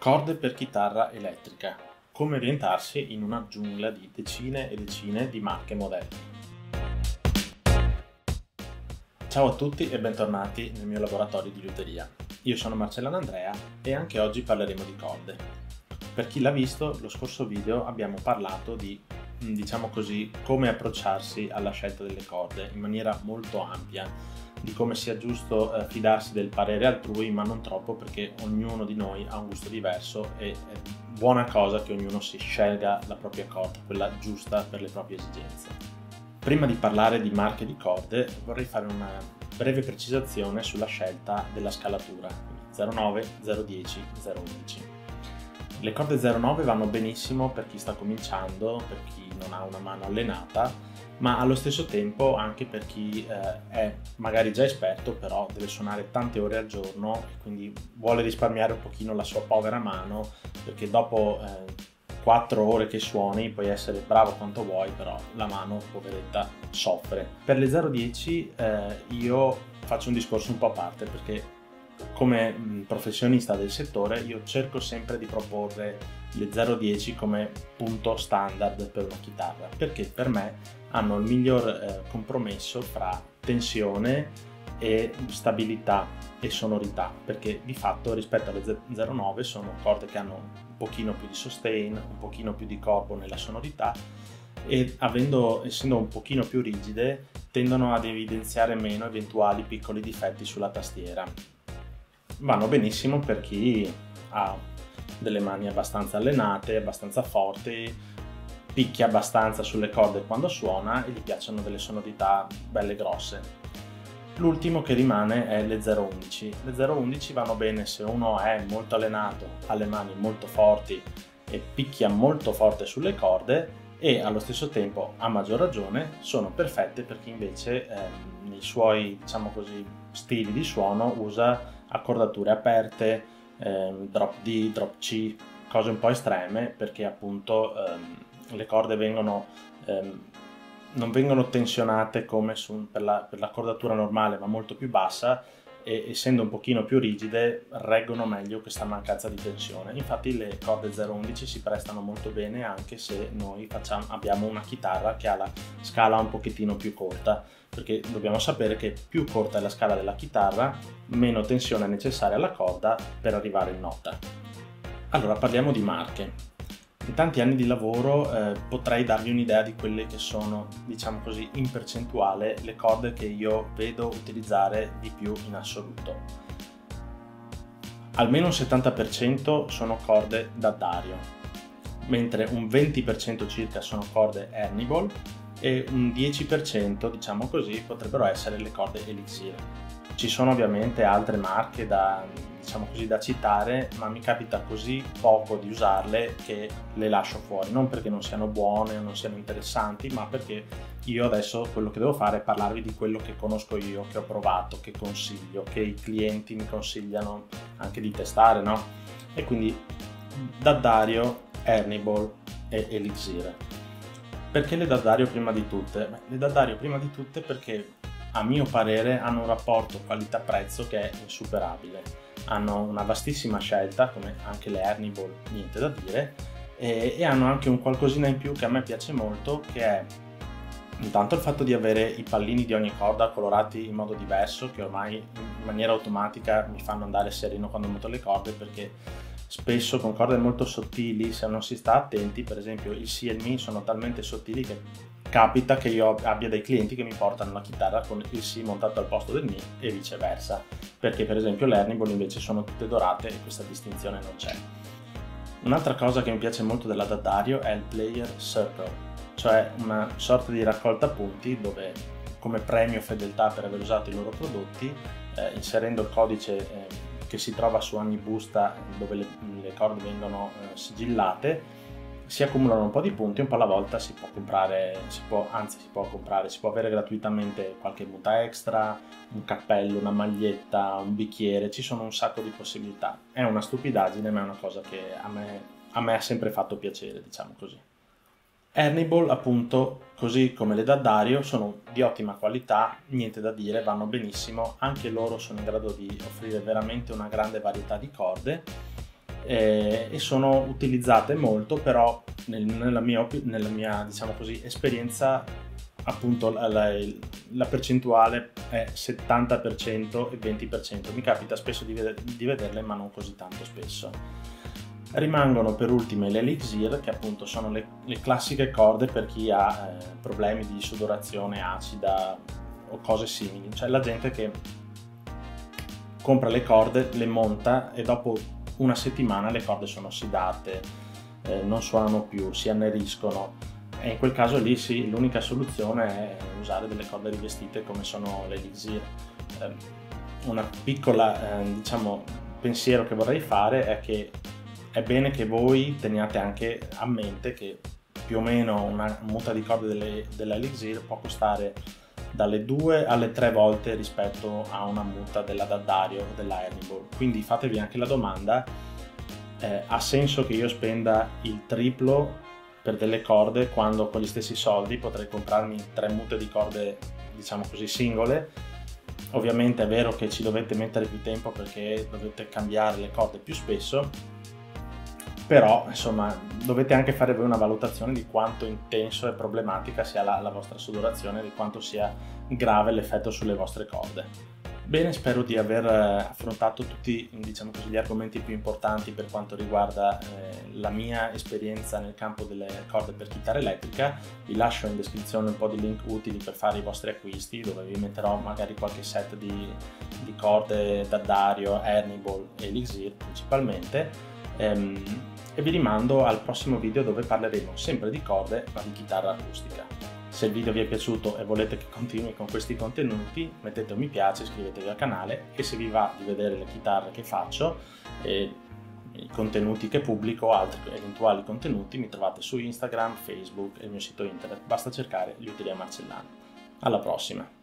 Corde per chitarra elettrica. Come orientarsi in una giungla di decine e decine di marche e modelli. Ciao a tutti e bentornati nel mio laboratorio di liuteria. Io sono Marcellano Andrea e anche oggi parleremo di corde. Per chi l'ha visto, lo scorso video abbiamo parlato di, diciamo così, come approcciarsi alla scelta delle corde in maniera molto ampia, di come sia giusto fidarsi del parere altrui, ma non troppo, perché ognuno di noi ha un gusto diverso e è buona cosa che ognuno si scelga la propria corda, quella giusta per le proprie esigenze. Prima di parlare di marche di corde vorrei fare una breve precisazione sulla scelta della scalatura 09, 010, 011. Le corde 09 vanno benissimo per chi sta cominciando, per chi non ha una mano allenata, ma allo stesso tempo anche per chi è magari già esperto, però deve suonare tante ore al giorno e quindi vuole risparmiare un pochino la sua povera mano, perché dopo 4 ore che suoni puoi essere bravo quanto vuoi, però la mano, poveretta, soffre. Per le 010 io faccio un discorso un po' a parte, perché come professionista del settore io cerco sempre di proporre le 010 come punto standard per una chitarra, perché per me hanno il miglior compromesso fra tensione e stabilità e sonorità, perché di fatto rispetto alle 09 sono corde che hanno un pochino più di sustain, un pochino più di corpo nella sonorità e essendo un pochino più rigide tendono ad evidenziare meno eventuali piccoli difetti sulla tastiera. Vanno benissimo per chi ha delle mani abbastanza allenate, abbastanza forti, picchia abbastanza sulle corde quando suona e gli piacciono delle sonorità belle grosse. L'ultimo che rimane è le 011. Le 011 vanno bene se uno è molto allenato, ha le mani molto forti e picchia molto forte sulle corde, e allo stesso tempo, a maggior ragione, sono perfette per chi invece nei suoi, diciamo così, stili di suono usa accordature aperte, drop D, drop C, cose un po' estreme, perché appunto le corde non vengono tensionate come per l'accordatura normale, ma molto più bassa, e essendo un pochino più rigide reggono meglio questa mancanza di tensione. Infatti le corde 011 si prestano molto bene anche se noi abbiamo una chitarra che ha la scala un pochettino più corta, perché dobbiamo sapere che più corta è la scala della chitarra, meno tensione è necessaria alla corda per arrivare in nota. Allora parliamo di marche. In tanti anni di lavoro potrei darvi un'idea di quelle che sono, diciamo così, in percentuale le corde che io vedo utilizzare di più in assoluto. Almeno un 70% sono corde D'Addario, mentre un 20% circa sono corde Hernibol e un 10%, diciamo così, potrebbero essere le corde Elixir. Ci sono ovviamente altre marche da citare, ma mi capita così poco di usarle che le lascio fuori, non perché non siano buone o non siano interessanti, ma perché io adesso quello che devo fare è parlarvi di quello che conosco io, che ho provato, che consiglio, che i clienti mi consigliano anche di testare, no? E quindi D'Addario, Hernibol e Elixir. Perché le D'Addario prima di tutte? Le D'Addario prima di tutte perché a mio parere hanno un rapporto qualità-prezzo che è insuperabile. Hanno una vastissima scelta, come anche le Hernibol, niente da dire, e hanno anche un qualcosina in più che a me piace molto, che è intanto il fatto di avere i pallini di ogni corda colorati in modo diverso, che ormai in maniera automatica mi fanno andare sereno quando metto le corde, perché spesso con corde molto sottili, se non si sta attenti, per esempio il Si e il Mi sono talmente sottili che capita che io abbia dei clienti che mi portano la chitarra con il Si montato al posto del Mi e viceversa, perché per esempio le Hernibol invece sono tutte dorate e questa distinzione non c'è. Un'altra cosa che mi piace molto della D'Addario è il Player Circle, cioè una sorta di raccolta punti dove, come premio fedeltà per aver usato i loro prodotti, inserendo il codice che si trova su ogni busta dove le corde vengono sigillate, si accumulano un po' di punti, un po' alla volta si può avere gratuitamente qualche muta extra, un cappello, una maglietta, un bicchiere, ci sono un sacco di possibilità. È una stupidaggine, ma è una cosa che a me ha sempre fatto piacere, diciamo così. Hernibol, appunto, così come le D'Addario, sono di ottima qualità, niente da dire, vanno benissimo, anche loro sono in grado di offrire veramente una grande varietà di corde e sono utilizzate molto, però nella mia diciamo così, esperienza appunto la percentuale è 70% e 20%. Mi capita spesso di vederle, ma non così tanto spesso. Rimangono per ultime le Elixir, che appunto sono le classiche corde per chi ha problemi di sudorazione acida o cose simili, cioè la gente che compra le corde, le monta e dopo una settimana le corde sono ossidate, non suonano più, si anneriscono, e in quel caso lì sì, l'unica soluzione è usare delle corde rivestite come sono le Elixir. Una piccola diciamo pensiero che vorrei fare è che è bene che voi teniate anche a mente che più o meno una muta di corde della Elixir può costare dalle 2 alle 3 volte rispetto a una muta della D'Addario o della Herniball. Quindi fatevi anche la domanda, ha senso che io spenda il triplo per delle corde quando con gli stessi soldi potrei comprarmi 3 mute di corde, diciamo così, singole? Ovviamente è vero che ci dovete mettere più tempo perché dovete cambiare le corde più spesso, però insomma dovete anche fare voi una valutazione di quanto intenso e problematica sia la vostra sudorazione, di quanto sia grave l'effetto sulle vostre corde. Bene, spero di aver affrontato tutti, diciamo così, gli argomenti più importanti per quanto riguarda la mia esperienza nel campo delle corde per chitarra elettrica. Vi lascio in descrizione un po' di link utili per fare i vostri acquisti, dove vi metterò magari qualche set di corde D'Addario, Herniball e Elixir principalmente. E vi rimando al prossimo video dove parleremo sempre di corde ma di chitarra acustica. Se il video vi è piaciuto e volete che continui con questi contenuti, mettete un mi piace, iscrivetevi al canale, e se vi va di vedere le chitarre che faccio e i contenuti che pubblico o altri eventuali contenuti, mi trovate su Instagram, Facebook e il mio sito internet, basta cercare Liuteria Marcellana. Alla prossima!